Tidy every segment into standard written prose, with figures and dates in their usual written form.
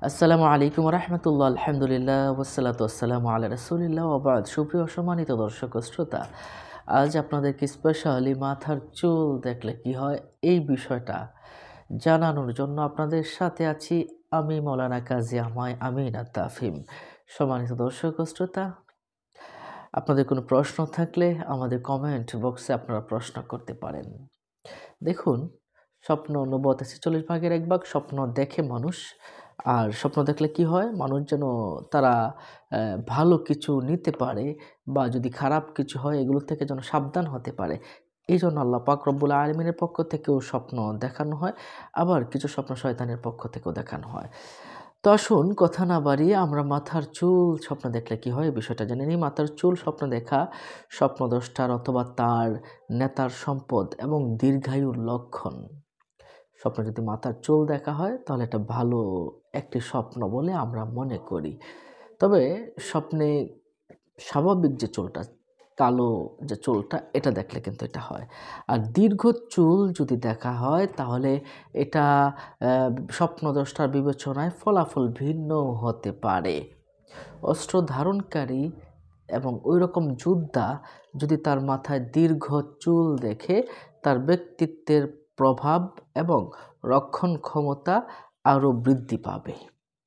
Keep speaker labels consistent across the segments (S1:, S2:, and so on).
S1: আসসালামু আলাইকুম রহমতুল্লাহ, আলহামদুলিল্লাহ, ওয়াসসালাতু ওয়াসসালামু আলা রাসূলিল্লাহ ওয়া বা'দ। সুপ্রিয় সম্মানিত দর্শক ও শ্রোতা, আজ আপনাদেরকে স্পেশালি মাথার চুল দেখলে কি হয় এই বিষয়টা জানানোর জন্য আপনাদের সাথে আছি আমি মাওলানা কাজী আমিন আত-তাফহিম। সম্মানিত দর্শক ও শ্রোতা, আপনাদের কোনো প্রশ্ন থাকলে আমাদের কমেন্ট বক্সে আপনারা প্রশ্ন করতে পারেন। দেখুন, স্বপ্ন ৯০-৪৬ ভাগের ১ ভাগ স্বপ্ন দেখে মানুষ। আর স্বপ্ন দেখলে কি হয়? মানুষ যেন তারা ভালো কিছু নিতে পারে বা যদি খারাপ কিছু হয় এগুলো থেকে যেন সাবধান হতে পারে। এইজন্য আল্লাহ পাক রব্বুল আলামিনের পক্ষ থেকেও স্বপ্ন দেখানো হয়। আবার কিছু স্বপ্ন শয়তানের পক্ষ থেকেও দেখানো হয়। তো আসুন কথা না বাড়িয়ে আমরা মাথার চুল স্বপ্ন দেখলে কি হয় এই বিষয়টা জেনে নিই। মাথার চুল স্বপ্ন দেখা স্বপ্নদ্রষ্টার অথবা তার নেতার সম্পদ এবং দীর্ঘায়ুর লক্ষণ। স্বপ্নে যদি মাথার চুল দেখা হয় তাহলে এটা ভালো একটি স্বপ্ন বলে আমরা মনে করি। তবে স্বপ্নে স্বাভাবিক যে চুলটা, কালো যে চুলটা এটা দেখলে কিন্তু এটা হয়। আর দীর্ঘ চুল যদি দেখা হয় তাহলে এটা স্বপ্নদ্রষ্টার বিবেচনায় ফলাফল ভিন্ন হতে পারে। অস্ত্র ধারণকারী এবং ঐরকম যোদ্ধা যদি তার মাথায় দীর্ঘ চুল দেখে তার ব্যক্তিত্বের প্রভাব এবং রক্ষণ ক্ষমতা আরও বৃদ্ধি পাবে।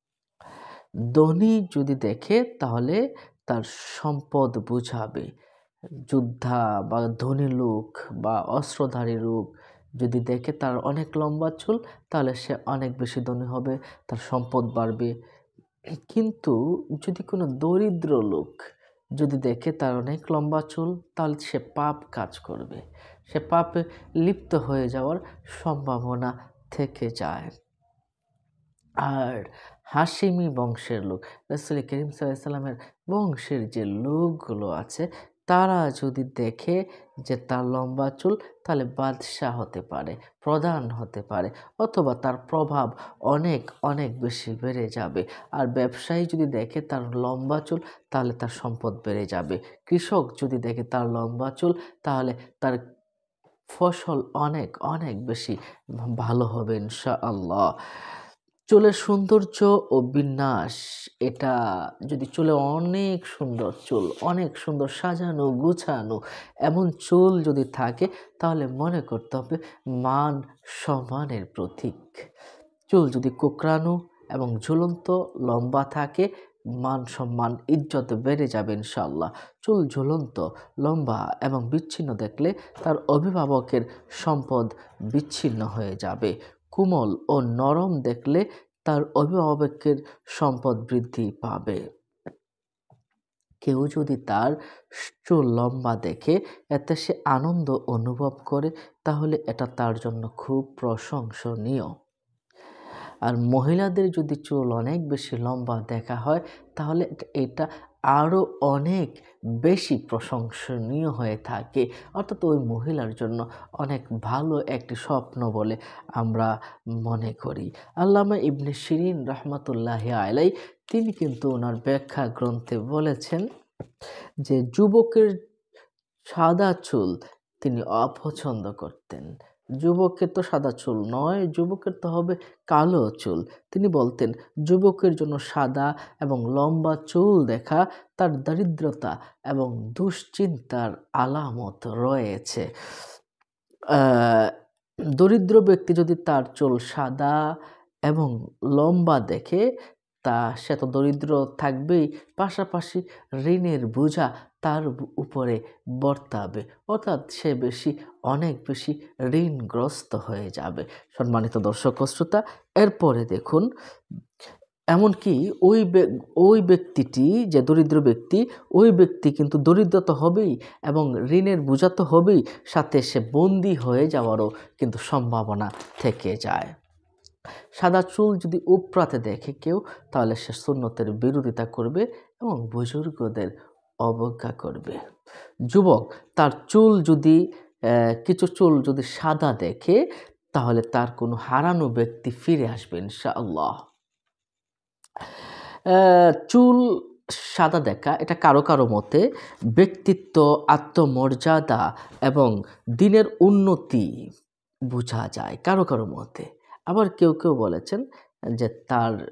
S1: ধনী যদি দেখে তাহলে তার সম্পদ বুঝাবে। যোদ্ধা বা ধনী লোক বা অস্ত্রধারী লোক যদি দেখে তার অনেক লম্বা চুল তাহলে সে অনেক বেশি ধনী হবে, তার সম্পদ বাড়বে। কিন্তু যদি কোনো দরিদ্র লোক যদি দেখে তার অনেক লম্বা চুল তাহলে সে পাপ কাজ করবে, সে পাপে লিপ্ত হয়ে যাওয়ার সম্ভাবনা থেকে যায়। আর হাশিমি বংশের লোক, রাসূল করিম সাল্লাল্লাহু আলাইহি সাল্লামের বংশের যে লোকগুলো আছে তারা যদি দেখে যে তার লম্বা চুল তাহলে বাদশাহ হতে পারে, প্রধান হতে পারে, অথবা তার প্রভাব অনেক অনেক বেশি বেড়ে যাবে। আর ব্যবসায়ী যদি দেখে তার লম্বা চুল তাহলে তার সম্পদ বেড়ে যাবে। কৃষক যদি দেখে তার লম্বা চুল তাহলে তার ফসল অনেক অনেক বেশি ভালো হবে ইনশাআল্লাহ। চুলের সৌন্দর্য ও বিন্যাস, এটা যদি চুলে অনেক সুন্দর চুল, অনেক সুন্দর সাজানো গুছানো এমন চুল যদি থাকে তাহলে মনে করতে হবে মান সম্মানের প্রতীক। চুল যদি কোঁকড়ানো এবং ঝুলন্ত লম্বা থাকে মান সম্মান ইজ্জত বেড়ে যাবে ইনশাআল্লাহ। চুল ঝুলন্ত লম্বা এবং বিচ্ছিন্ন দেখলে তার অভিভাবকের সম্পদ বিচ্ছিন্ন হয়ে যাবে। কোমল ও নরম দেখলে তার অভিভাবকের সম্পদ বৃদ্ধি পাবে। কেউ যদি তার চুল লম্বা দেখে এতে সে আনন্দ অনুভব করে তাহলে এটা তার জন্য খুব প্রশংসনীয়। আর মহিলাদের যদি চুল অনেক বেশি লম্বা দেখা হয় তাহলে এটা আরও অনেক বেশি প্রশংসনীয় হয়ে থাকে, অর্থাৎ ওই মহিলার জন্য অনেক ভালো একটি স্বপ্ন বলে আমরা মনে করি। আল্লামা ইবনে শিরিন রহমাতুল্লাহি আলাইহি তিনি কিন্তু ওনার ব্যাখ্যা গ্রন্থে বলেছেন যে যুবকের সাদা চুল তিনি অপছন্দ করতেন। যুবকের তো সাদা চুল নয়, যুবকের তো হবে কালো চুল। তিনি বলতেন যুবকের জন্য সাদা এবং লম্বা চুল দেখা তার দারিদ্রতা এবং দুশ্চিন্তার আলামত রয়েছে। দরিদ্র ব্যক্তি যদি তার চুল সাদা এবং লম্বা দেখে সে তো দরিদ্র থাকবেই, পাশাপাশি ঋণের বোঝা তার উপরে বর্তাবে, অর্থাৎ সে অনেক বেশি ঋণগ্রস্ত হয়ে যাবে। সম্মানিত দর্শক ও শ্রোতা, এরপরে দেখুন এমনকি ওই ব্যক্তিটি যে দরিদ্র ব্যক্তি, ওই ব্যক্তি কিন্তু দরিদ্র তো হবেই এবং ঋণের বোঝা তো হবেই, সাথে সে বন্দী হয়ে যাওয়ারও কিন্তু সম্ভাবনা থেকে যায়। সাদা চুল যদি উপড়াতে দেখে কেউ তাহলে সে সুন্নতের বিরোধিতা করবে এবং বুজুর্গদের অবজ্ঞা করবে। যুবক তার চুল যদি কিছু চুল যদি সাদা দেখে তাহলে তার কোনো হারানো ব্যক্তি ফিরে আসবে ইনশাআল্লাহ। চুল সাদা দেখা এটা কারো কারো মতে ব্যক্তিত্ব, আত্মমর্যাদা এবং দিনের উন্নতি বোঝা যায় কারো কারো মতে। আবার কেউ কেউ বলেছেন যে তার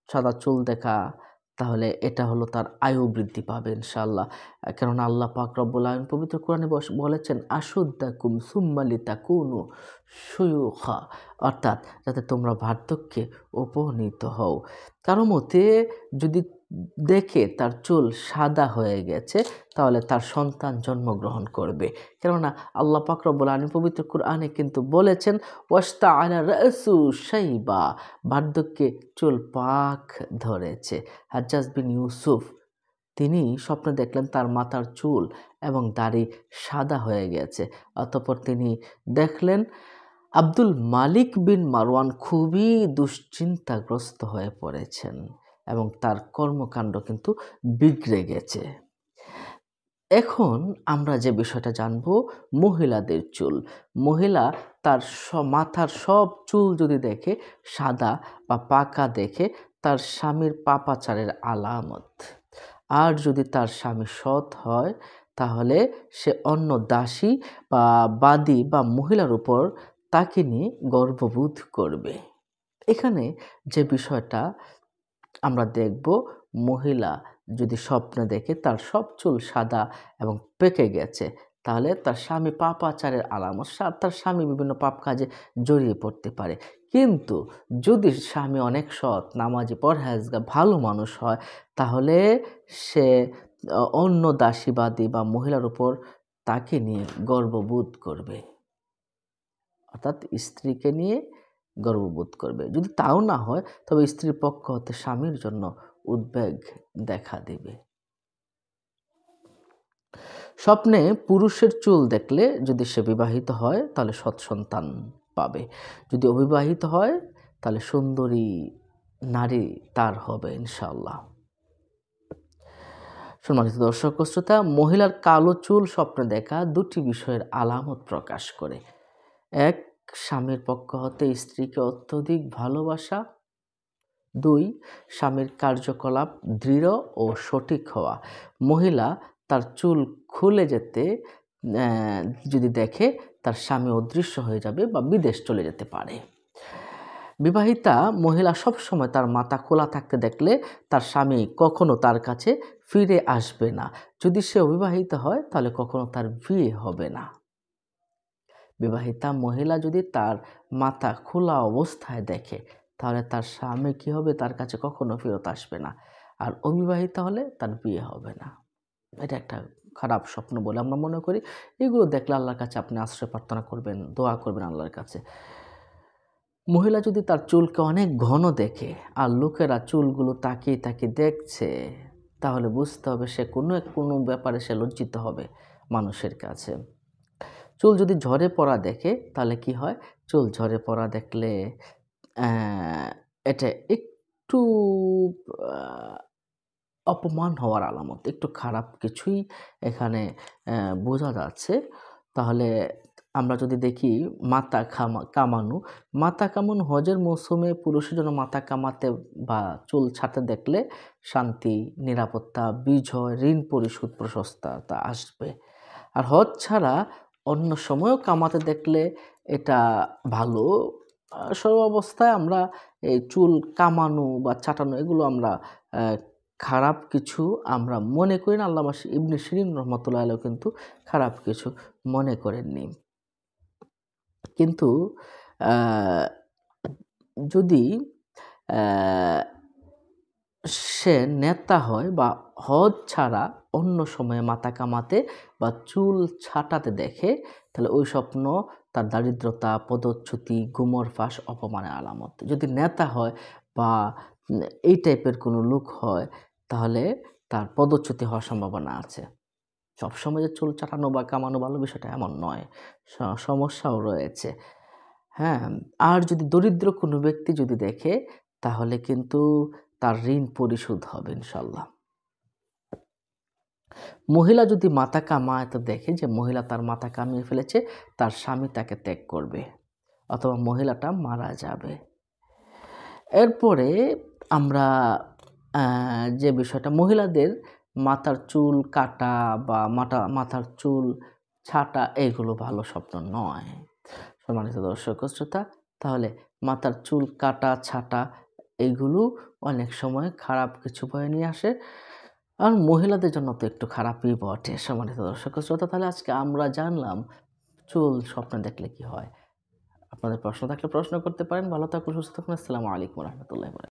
S1: সাদা চুল দেখা, তাহলে এটা হলো তার আয়ু বৃদ্ধি পাবে ইনশাআল্লাহ। কেননা আল্লাহ পাক রব্বুল আলামিন পবিত্র কোরআনে বলেছেন, আশুদ্দাকুম সুম্মা লিতাকুনু শুয়ুখা, অর্থাৎ যাতে তোমরা বার্ধক্যে উপনীত হও। কারো মতে যদি দেখে তার চুল সাদা হয়ে গেছে, তাহলে তার সন্তান জন্মগ্রহণ করবে। কেননা আল্লাহ পাক রব্বুল আলামিন পবিত্র কোরআনে কিন্তু বলেছেন, ওয়াস্তাআলা রাসু শাইবা, বার্ধক্যে চুল পাক ধরেছে। হাজ্জাজ বিন ইউসুফ তিনি স্বপ্নে দেখলেন তার মাথার চুল এবং দাড়ি সাদা হয়ে গেছে। অতঃপর তিনি দেখলেন আব্দুল মালিক বিন মারওয়ান খুবই দুশ্চিন্তাগ্রস্ত হয়ে পড়েছেন এবং তার কর্মকাণ্ড কিন্তু বিগড়ে গেছে। এখন আমরা যে বিষয়টা জানব, মহিলাদের চুল। মহিলা তার মাথার সব চুল যদি দেখে সাদা বা পাকা দেখে, তার স্বামীর পাপাচারের আলামত। আর যদি তার স্বামী সৎ হয়, তাহলে সে অন্য দাসী বা বাদী বা মহিলার উপর তাকে নিয়ে গর্ববোধ করবে। এখানে যে বিষয়টা আমরা দেখব, মহিলা যদি স্বপ্নে দেখে তার সব চুল সাদা এবং পেকে গেছে, তাহলে তার স্বামী পাপাচারের আলামত, তার স্বামী বিভিন্ন পাপ কাজে জড়িয়ে পড়তে পারে। কিন্তু যদি স্বামী অনেক সৎ, নামাজি, পরহেজগার, ভালো মানুষ হয়, তাহলে সে অন্য দাসীবাদী বা মহিলার উপর তাকে নিয়ে গর্ববোধ করবে, অর্থাৎ স্ত্রীকে নিয়ে গর্ববোধ করবে। যদি তাও না হয়, তবে স্ত্রীর পক্ষ হতে স্বামীর জন্য উদ্বেগ দেখা দেবে। স্বপ্নে পুরুষের চুল দেখলে যদি সে বিবাহিত হয়, তাহলে সৎ সন্তান পাবে। যদি অবিবাহিত হয়, তাহলে সুন্দরী নারী তার হবে ইনশাআল্লাহ। সম্মানিত দর্শক ও শ্রোতা, মহিলার কালো চুল স্বপ্নে দেখা দুটি বিষয়ের আলামত প্রকাশ করে। এক, স্বামীর পক্ষ হতে স্ত্রীকে অত্যধিক ভালোবাসা। দুই, স্বামীর কার্যকলাপ দৃঢ় ও সঠিক হওয়া। মহিলা তার চুল খুলে যেতে যদি দেখে, তার স্বামী অদৃশ্য হয়ে যাবে বা বিদেশ চলে যেতে পারে। বিবাহিতা মহিলা সবসময় তার মাথা খোলা থাকতে দেখলে তার স্বামী কখনো তার কাছে ফিরে আসবে না। যদি সে অবিবাহিত হয়, তাহলে কখনো তার বিয়ে হবে না। বিবাহিতা মহিলা যদি তার মাথা খোলা অবস্থায় দেখে, তাহলে তার স্বামী কি হবে, তার কাছে কখনো ফেরত আসবে না। আর অবিবাহিতা হলে তার বিয়ে হবে না। এটা একটা খারাপ স্বপ্ন বলে আমরা মনে করি। এগুলো দেখলে আল্লাহর কাছে আপনি আশ্রয় প্রার্থনা করবেন, দোয়া করবেন আল্লাহর কাছে। মহিলা যদি তার চুলকে অনেক ঘন দেখে আর লোকেরা চুলগুলো তাকিয়ে তাকিয়ে দেখছে, তাহলে বুঝতে হবে সে কোনো ব্যাপারে সে লজ্জিত হবে মানুষের কাছে। চুল যদি ঝরে পড়া দেখে, তাহলে কি হয়? চুল ঝরে পড়া দেখলে এটা একটু অপমান হওয়ার আলামত, একটু খারাপ কিছুই এখানে বোঝা যাচ্ছে। তাহলে আমরা যদি দেখি মাথা কামানো, হজের মৌসুমে পুরুষের জন্য মাথা কামাতে বা চুল ছাঁটতে দেখলে শান্তি, নিরাপত্তা, বিজয়, ঋণ পরিশোধ, প্রশস্ততা আসবে। আর হজ ছাড়া অন্য সময়ও কামাতে দেখলে এটা ভালো। সব অবস্থায় আমরা এই চুল কামানো বা ছাঁটানো এগুলো আমরা খারাপ কিছু আমরা মনে করি না। আল্লামা ইবনে শিরিন রহমতুল্লাহ আলাইহি কিন্তু খারাপ কিছু মনে করেননি। কিন্তু যদি সে নেতা হয় বা হজ ছাড়া অন্য সময়ে মাথা কামাতে বা চুল ছাঁটাতে দেখে, তাহলে ওই স্বপ্ন তার দারিদ্রতা, পদচ্যুতি, গুমর ফাঁস, অপমানের আলামত। যদি নেতা হয় বা এই টাইপের কোনো লোক হয়, তাহলে তার পদচ্যুতি হওয়ার সম্ভাবনা আছে। সবসময় যে চুল ছাঁটানো বা কামানো ভালো বিষয়টা এমন নয়, সমস্যাও রয়েছে। হ্যাঁ, আর যদি দরিদ্র কোনো ব্যক্তি যদি দেখে, তাহলে কিন্তু তার ঋণ পরিশোধ হবে ইনশাল্লাহ। মহিলা যদি মাথা কামাতে দেখে যে মহিলা তার মাথা কামিয়ে ফেলেছে, তার স্বামী তাকে ত্যাগ করবে অথবা মহিলাটা মারা যাবে। এরপরে আমরা যে বিষয়টা, মহিলাদের মাথার চুল কাটা বা মাথার চুল ছাঁটা এগুলো ভালো স্বপ্ন নয়। সম্মানিত দর্শক ও শ্রোতা, তাহলে মাথার চুল কাটা ছাঁটা এইগুলো অনেক সময় খারাপ কিছু বয়ে নিয়ে আসে। আর মহিলাদের জন্য তো একটু খারাপই বটে সম্মানিত দর্শক ও শ্রোতা। তাহলে আজকে আমরা জানলাম চুল স্বপ্নে দেখলে কি হয়। আপনাদের প্রশ্ন থাকলে প্রশ্ন করতে পারেন। ভালো থাকুন, সুস্থ থাকুন। আসসালামু আলাইকুম ওয়া রাহমাতুল্লাহি ওয়া বারাকাতুহু।